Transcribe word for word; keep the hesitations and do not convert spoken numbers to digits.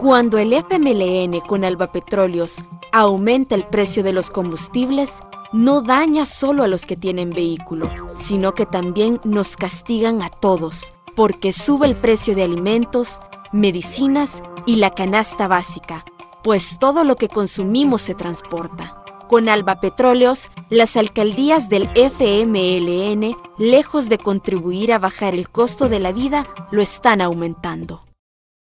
Cuando el F M L N con Alba Petróleos aumenta el precio de los combustibles, no daña solo a los que tienen vehículo, sino que también nos castigan a todos, porque sube el precio de alimentos, medicinas y la canasta básica, pues todo lo que consumimos se transporta. Con Alba Petróleos, las alcaldías del F M L N, lejos de contribuir a bajar el costo de la vida, lo están aumentando.